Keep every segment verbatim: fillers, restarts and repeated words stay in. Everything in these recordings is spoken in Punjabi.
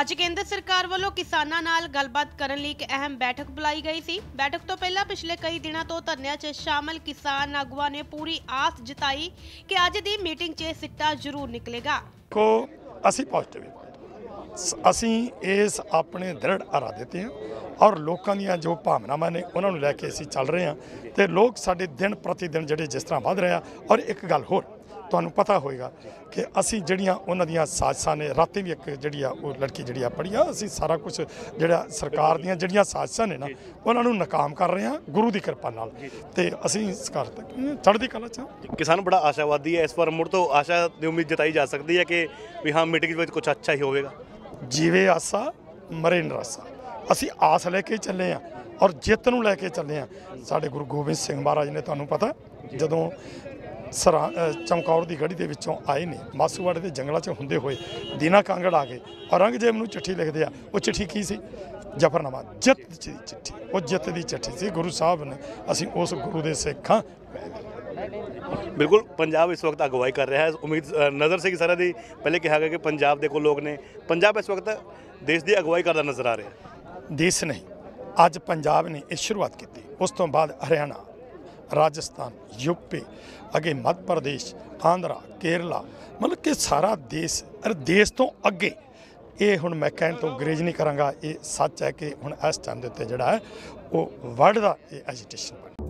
ਅੱਜ ਕੇਂਦਰ ਸਰਕਾਰ ਵੱਲੋਂ ਕਿਸਾਨਾਂ ਨਾਲ ਗੱਲਬਾਤ ਕਰਨ ਲਈ ਇੱਕ ਅਹਿਮ ਬੈਠਕ ਬੁਲਾਈ ਗਈ ਸੀ। ਬੈਠਕ ਤੋਂ ਪਹਿਲਾਂ ਪਿਛਲੇ ਕਈ ਦਿਨਾਂ ਤੋਂ ਧਰਨਿਆਂ 'ਚ ਸ਼ਾਮਲ ਕਿਸਾਨ ਆਗੂਆਂ ਨੇ ਪੂਰੀ ਆਸ ਜਤਾਈ ਕਿ ਅੱਜ ਦੀ ਮੀਟਿੰਗ 'ਚ ਸਿੱਟਾ ਜ਼ਰੂਰ ਨਿਕਲੇਗਾ। को ਅਸੀਂ ਪੋਜ਼ਿਟਿਵ ਅਸੀਂ ਇਸ ਆਪਣੇ ਦ੍ਰਿੜ ਇਰਾਦੇ ਤੇ ਹਾਂ ਔਰ ਲੋਕਾਂ ਦੀਆਂ ਜੋ ਭਾਵਨਾਵਾਂ ਨੇ ਉਹਨਾਂ ਨੂੰ ਲੈ ਕੇ ਅਸੀਂ ਚੱਲ ਰਹੇ ਹਾਂ ਤੇ ਲੋਕ ਸਾਡੇ ਦਿਨ ਪ੍ਰਤੀ ਦਿਨ ਜਿਹੜੇ ਜਿਸ ਤਰ੍ਹਾਂ ਵੱਧ ਰਹੇ ਆ। ਔਰ ਇੱਕ ਗੱਲ ਹੋਰ ਤੁਹਾਨੂੰ ਪਤਾ ਹੋਏਗਾ ਕਿ ਅਸੀਂ ਜਿਹੜੀਆਂ ਉਹਨਾਂ ਦੀਆਂ ਸਾਜ਼ਿਸ਼ਾਂ ਨੇ ਰਾਤੀ ਵੀ ਇੱਕ ਜਿਹੜੀ ਆ ਉਹ ਲੜਕੀ ਜਿਹੜੀ ਆ ਪੜ੍ਹੀ ਆ ਅਸੀਂ ਸਾਰਾ ਕੁਝ ਜਿਹੜਾ ਸਰਕਾਰ ਦੀਆਂ ਜਿਹੜੀਆਂ ਸਾਜ਼ਿਸ਼ਾਂ ਨੇ ਨਾ ਉਹਨਾਂ ਨੂੰ ਨਾਕਾਮ ਕਰ ਰਹੇ ਹਾਂ ਗੁਰੂ ਦੀ ਕਿਰਪਾ ਨਾਲ ਤੇ ਅਸੀਂ ਇਸ ਕਰ ਚੜ੍ਹਦੀ ਕਲਾ 'ਚ। किसान बड़ा आशावादी है, इस पर मुड़ तो आशा की उम्मीद जताई जा सकती है कि भी हाँ मीटिंग में कुछ अच्छा ही होगा। ਜੀਵੇ ਆਸਾ ਮਰੇ ਨਿਰਾਸਾ ਅਸੀਂ ਆਸ ਲੈ ਕੇ ਚੱਲੇ ਹਾਂ ਔਰ ਜਿੱਤ ਨੂੰ ਲੈ ਕੇ ਚੱਲੇ ਹਾਂ। ਸਾਡੇ ਗੁਰੂ ਗੋਬਿੰਦ ਸਿੰਘ ਮਹਾਰਾਜ ਨੇ ਤੁਹਾਨੂੰ ਪਤਾ ਜਦੋਂ ਸਰਾ ਚਮਕੌਰ ਦੀ ਗੜੀ ਦੇ ਵਿੱਚੋਂ ਆਏ ਨੇ ਮਾਸੂਵਾੜੇ ਦੇ ਜੰਗਲਾਂ 'ਚ ਹੁੰਦੇ ਹੋਏ ਦੀਨਾ ਕਾਂਗੜ ਆ ਗਏ ਔਰੰਗਜ਼ੇਬ ਨੂੰ ਚਿੱਠੀ ਲਿਖਦੇ ਆ। ਉਹ ਚਿੱਠੀ ਕੀ ਸੀ? ਜਫਰਨਾਮਾ, ਜਿੱਤ ਦੀ ਚਿੱਠੀ। ਉਹ ਜਿੱਤ ਦੀ ਚਿੱਠੀ ਸੀ ਗੁਰੂ ਸਾਹਿਬ ਨੇ। ਅਸੀਂ ਉਸ ਗੁਰੂ ਦੇ ਸਿੱਖ ਹਾਂ। बिल्कुल पंजाब इस वक्त अगवाई कर रहा है। उम्मीद नज़र से कि सारा दी पहले कहा गया कि पंजाब देखो लोग ने पंजाब इस वक्त देश की अगवाई करता नज़र आ रहा है। देश नहीं अज पंजाब ने ये शुरुआत की। उस तो बाद हरियाणा, राजस्थान, यूपी, अगे मध्य प्रदेश, आंध्रा, केरला, मतलब कि सारा देश अरे देश तो अगे ये हुण मैं कहण तो अंग्रेज नहीं करांगा। ये सच है कि हुण इस टाइम दे उत्ते जिहड़ा है वो वर्ल्ड दा ये एजिटेशन बन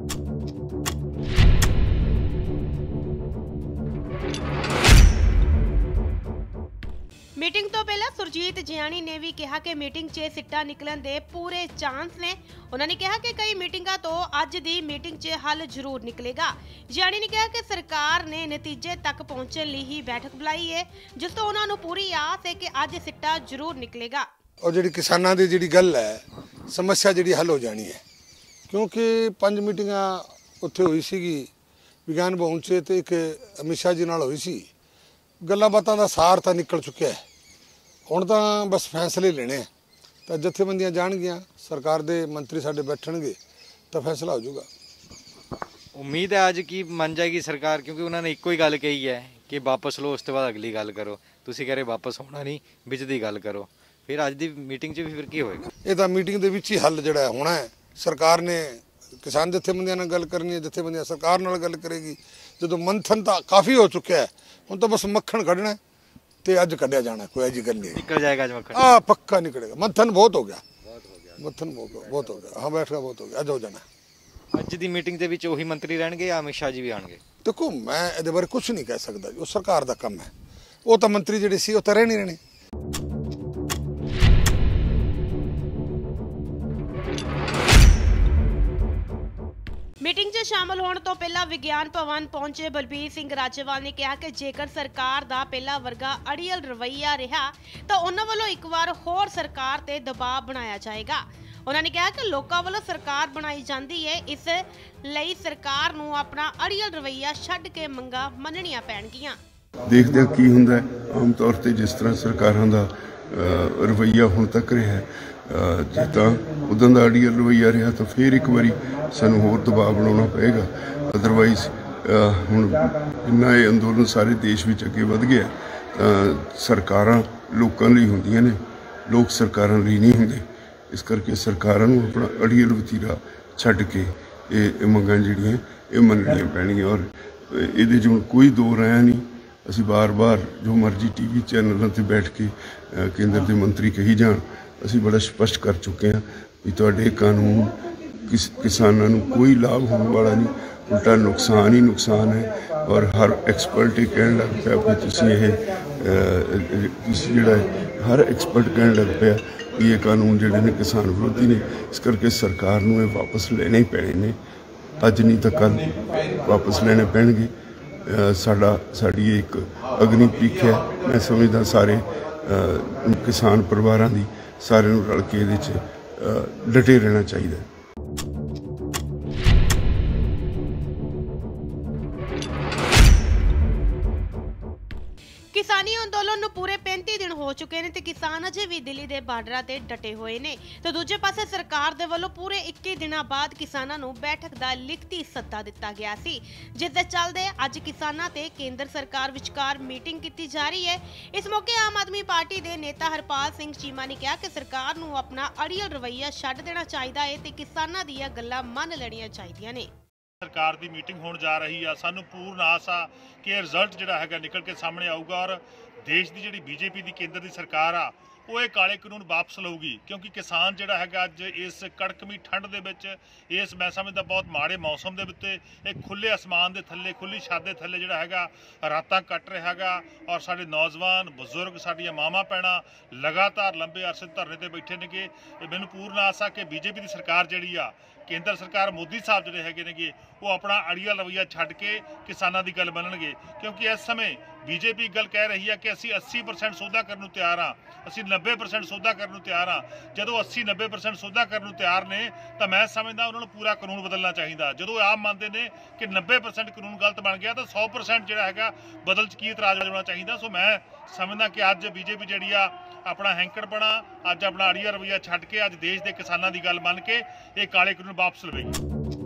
ਮੀਟਿੰਗ ਤੋਂ ਪਹਿਲਾਂ ਸੁਰਜੀਤ ਜਿਆਣੀ ਨੇ ਵੀ ਕਿਹਾ ਕਿ ਮੀਟਿੰਗ 'ਚ ਸਿੱਟਾ ਨਿਕਲਣ ਦੇ ਪੂਰੇ ਚਾਂਸ ਨੇ। ਉਹਨਾਂ ਨੇ ਕਿਹਾ ਕਿ ਕਈ ਮੀਟਿੰਗਾਂ ਤੋਂ ਅੱਜ ਦੀ ਮੀਟਿੰਗ 'ਚ ਹੱਲ ਜ਼ਰੂਰ ਨਿਕਲੇਗਾ। ਜਿਆਣੀ ਨੇ ਕਿਹਾ ਕਿ ਸਰਕਾਰ ਨੇ ਨਤੀਜੇ ਤੱਕ ਪਹੁੰਚਣ ਲਈ ਹੀ ਬੈਠਕ ਬੁਲਾਈ ਹੈ ਜਿਸ ਤੋਂ ਉਹਨਾਂ ਨੂੰ ਪੂਰੀ ਆਸ ਹੈ ਕਿ ਅੱਜ ਸਿੱਟਾ ਜ਼ਰੂਰ ਨਿਕਲੇਗਾ। और जी किसानों की जी गल है समस्या जी हल हो जानी है क्योंकि पांच मीटिंग उत्थे हुई सी विज्ञान भवन से तो एक अमित शाह जी नाल हुई सी। गल्लां बातां दा सार तो निकल चुकिया है। हुण तां बस फैसले लेने तो जथेबंदियां जाणगियां सरकार दे मंत्री साडे बैठणगे तो फैसला हो जाऊगा। उम्मीद है आज की मन जाएगी सरकार क्योंकि उन्होंने इक्को ही गल कही है कि वापस लो उस तो बाद अगली गल करो। तुसीं कह रहे वापस होना नहीं विच दी गल करो। फिर अज दी मीटिंग च भी फिर की होएगा? ये तो मीटिंग दे विच ही हल जिहड़ा होना है। सरकार ने किसान जथेबंदियां नाल गल करनी है, जथेबंदियां सरकार नाल गल करेगी। जो मंथन तो काफ़ी हो चुका है हुण तो बस मक्खन कढ़ना तो अज कढ़िया जाना। कोई ऐसी गल नहीं निकल जाएगा आज मक्खन। हाँ पक्का निकलेगा। मंथन बहुत हो गया, मंथन बहुत हो गया। हाँ बैठका बहुत हो गया, अज हो जाना। ਅੱਜ ਦੀ ਮੀਟਿੰਗ ਦੇ ਵਿੱਚ ਉਹੀ ਮੰਤਰੀ ਰਹਿਣਗੇ ਜਾਂ ਅਮਿਤ ਸ਼ਾਹ ਜੀ ਵੀ ਆਣਗੇ? देखो मैं ਇਹਦੇ ਬਾਰੇ कुछ नहीं कह सकता जी, वो सरकार का काम है। वो तो मंत्री ਜਿਹੜੇ ਸੀ ਉਹ ਤਾਂ ਰਹਿਣੇ ਰਹਿਣੇ। ਮੀਟਿੰਗ 'ਚ ਸ਼ਾਮਲ ਹੋਣ ਤੋਂ ਪਹਿਲਾਂ ਵਿਗਿਆਨ ਭਵਨ ਪਹੁੰਚੇ ਬਲਬੀਰ ਸਿੰਘ ਰਾਜੇਵਾਲ ਨੇ ਕਿਹਾ ਕਿ ਜੇਕਰ ਸਰਕਾਰ ਦਾ ਪਹਿਲਾ ਵਰਗਾ ਅੜੀਅਲ ਰਵੱਈਆ ਰਿਹਾ ਤਾਂ ਉਹਨਾਂ ਵੱਲੋਂ ਇੱਕ ਵਾਰ ਹੋਰ ਸਰਕਾਰ ਤੇ ਦਬਾਅ ਬਣਾਇਆ ਜਾਏਗਾ। ਉਹਨਾਂ ਨੇ ਕਿਹਾ ਕਿ ਲੋਕਾਂ ਵੱਲੋਂ ਸਰਕਾਰ ਬਣਾਈ ਜਾਂਦੀ ਹੈ, ਇਸ ਲਈ ਸਰਕਾਰ ਨੂੰ ਆਪਣਾ ਅੜੀਅਲ ਰਵੱਈਆ ਛੱਡ ਕੇ ਮੰਗਾਂ ਮੰਨਣੀਆਂ ਪੈਣਗੀਆਂ। ਦੇਖਦੇ ਹਾਂ ਕੀ ਹੁੰਦਾ ਹੈ। ਆਮ ਤੌਰ ਤੇ ਜਿਸ ਤਰ੍ਹਾਂ ਸਰਕਾਰਾਂ ਦਾ ਰਵੱਈਆ ਹੁਣ ਤੱਕ ਰਿਹਾ ਹੈ ਜੇ ਤਾਂ ਉਦੋਂ ਦਾ ਅੜੀਅਲ ਰਵੱਈਆ ਰਿਹਾ ਤਾਂ ਫਿਰ ਇੱਕ ਵਾਰੀ ਸਾਨੂੰ ਹੋਰ ਦਬਾਅ ਬਣਾਉਣਾ ਪਏਗਾ। ਅਦਰਵਾਈਜ਼ ਹੁਣ ਇੰਨਾ ਇਹ ਅੰਦੋਲਨ ਸਾਰੇ ਦੇਸ਼ ਵਿੱਚ ਅੱਗੇ ਵੱਧ ਗਿਆ ਤਾਂ ਸਰਕਾਰਾਂ ਲੋਕਾਂ ਲਈ ਹੁੰਦੀਆਂ ਨੇ, ਲੋਕ ਸਰਕਾਰਾਂ ਲਈ ਨਹੀਂ ਹੁੰਦੇ। ਇਸ ਕਰਕੇ ਸਰਕਾਰਾਂ ਨੂੰ ਆਪਣਾ ਅੜੀਅਲ ਵਤੀਰਾ ਛੱਡ ਕੇ ਇਹ ਮੰਗਾਂ ਜਿਹੜੀਆਂ ਇਹ ਮੰਨਣੀਆਂ ਪੈਣਗੀਆਂ। ਔਰ ਇਹਦੇ 'ਚ ਹੁਣ ਕੋਈ ਦੋ ਰਾਇ ਨਹੀਂ। ਅਸੀਂ ਬਾਰ-ਬਾਰ ਜੋ ਮਰਜ਼ੀ ਟੀ ਵੀ ਚੈਨਲਾਂ 'ਤੇ ਬੈਠ ਕੇ ਕੇਂਦਰ ਦੇ ਮੰਤਰੀ ਕਹੀ ਜਾਣ, ਅਸੀਂ ਬੜਾ ਸਪਸ਼ਟ ਕਰ ਚੁੱਕੇ ਹਾਂ ਵੀ ਤੁਹਾਡੇ ਕਾਨੂੰਨ ਕਿਸ ਕਿਸਾਨਾਂ ਨੂੰ ਕੋਈ ਲਾਭ ਹੋਣ ਵਾਲਾ ਨਹੀਂ, ਉਲਟਾ ਨੁਕਸਾਨ ਹੀ ਨੁਕਸਾਨ ਹੈ। ਔਰ ਹਰ ਐਕਸਪਰਟ ਇਹ ਕਹਿਣ ਲੱਗ ਪਿਆ ਵੀ ਤੁਸੀਂ ਇਹ ਤੁਸੀਂ ਜਿਹੜਾ ਹਰ ਐਕਸਪਰਟ ਕਹਿਣ ਲੱਗ ਪਿਆ ਵੀ ਇਹ ਕਾਨੂੰਨ ਜਿਹੜੇ ਨੇ ਕਿਸਾਨ ਵਿਰੋਧੀ ਨੇ। ਇਸ ਕਰਕੇ ਸਰਕਾਰ ਨੂੰ ਇਹ ਵਾਪਸ ਲੈਣੇ ਹੀ ਪੈਣੇ ਨੇ। ਅੱਜ ਨਹੀਂ ਤਾਂ ਕੱਲ੍ਹ ਵਾਪਸ ਲੈਣੇ ਪੈਣਗੇ। ਸਾਡਾ ਸਾਡੀ ਇਹ ਇੱਕ ਅਗਨੀ ਪ੍ਰੀਖਿਆ ਮੈਂ ਸਮਝਦਾ ਸਾਰੇ ਕਿਸਾਨ ਪਰਿਵਾਰਾਂ ਦੀ ਸਾਰਿਆਂ ਨੂੰ ਰਲ ਕੇ ਇਹਦੇ 'ਚ ਡਟੇ ਰਹਿਣਾ ਚਾਹੀਦਾ। किसानी अंदोलन ਨੂੰ ਪੂਰੇ पैंती दिन हो चुके ਨੇ ਤੇ ਕਿਸਾਨ ਅਜੇ ਵੀ ਦਿੱਲੀ ਦੇ ਬਾਰਡਰਾਂ ਤੇ ਡਟੇ ਹੋਏ ਨੇ ਤੇ ਦੂਜੇ ਪਾਸੇ ਸਰਕਾਰ ਦੇ ਵੱਲੋਂ ਪੂਰੇ ਇੱਕੀ ਦਿਨਾਂ ਬਾਅਦ ਕਿਸਾਨਾਂ ਨੂੰ ਬੈਠਕ ਦਾ ਲਿਖਤੀ ਸੱਦਾ ਦਿੱਤਾ ਗਿਆ ਸੀ, ਜਿਸ ਦੇ ਚੱਲਦੇ ਅੱਜ ਕਿਸਾਨਾਂ ਤੇ ਕੇਂਦਰ ਸਰਕਾਰ ਵਿਚਕਾਰ ਮੀਟਿੰਗ ਕੀਤੀ ਜਾ ਰਹੀ ਹੈ। ਇਸ ਮੌਕੇ ਆਮ ਆਦਮੀ ਪਾਰਟੀ ਦੇ ਨੇਤਾ ਹਰਪਾਲ ਸਿੰਘ ਚੀਮਾ ਨੇ ਕਿਹਾ ਕਿ ਸਰਕਾਰ ਨੂੰ ਆਪਣਾ ਅੜੀਅਲ ਰਵੱਈਆ ਛੱਡ ਦੇਣਾ ਚਾਹੀਦਾ ਹੈ ਤੇ ਕਿਸਾਨਾਂ ਦੀਆਂ ਗੱਲਾਂ ਮੰਨ ਲੈਣੀਆਂ ਚਾਹੀਦੀਆਂ ਨੇ। सरकार की मीटिंग होने जा रही है, सानू पूर्ण आस आ कि रिजल्ट जिहड़ा हैगा निकल के सामने आऊगा और देश की जिहड़ी बीजेपी की केंद्र की सरकार आ वो ये काले कानून वापस लऊगी, क्योंकि किसान जिहड़ा हैगा अज इस कड़कमी ठंड दे विच इस मैं समझदा बहुत माड़े मौसम दे उत्ते एक खुले आसमान दे थल्ले खुली छत दे थल्ले जिहड़ा हैगा रातां कट रहा हैगा और साडे नौजवान बजुर्ग साडियां मावां भैणां लगातार लंबे अरसे धरने ते बैठे नेगे। मैनूं पूर्ण आस आ कि बीजेपी की सरकार जिहड़ी आ केंद्र सरकार मोदी साहब जिहड़े हैगे नेगे वो अपना अड़िया रवैया छड्ड के किसानां दी गल मनणगे, क्योंकि इस समय बीजेपी गल कह रही है कि असीं अस्सी परसेंट सौदा करन नूं तैयार हाँ, असीं नब्बे परसेंट सौदा करन नूं तैयार हाँ। जदों अस्सी नब्बे परसेंट सौदा करन नूं तैयार ने तो मैं समझदा उन्हां नूं पूरा कानून बदलना चाहिदा। जदों आप मानते ने कि नब्बे परसेंट कानून गलत बन गया तो सौ परसेंट जिहड़ा हैगा बदल च की इतराज होना चाहिदा। सो मैं समझदा कि अज बीजेपी जिहड़ी आ अपना हैंकड़पना अज अपना अड़िया रवैया छड्ड के अज देश के किसानां दी गल मन के ये काले कानून वापस लवेगी।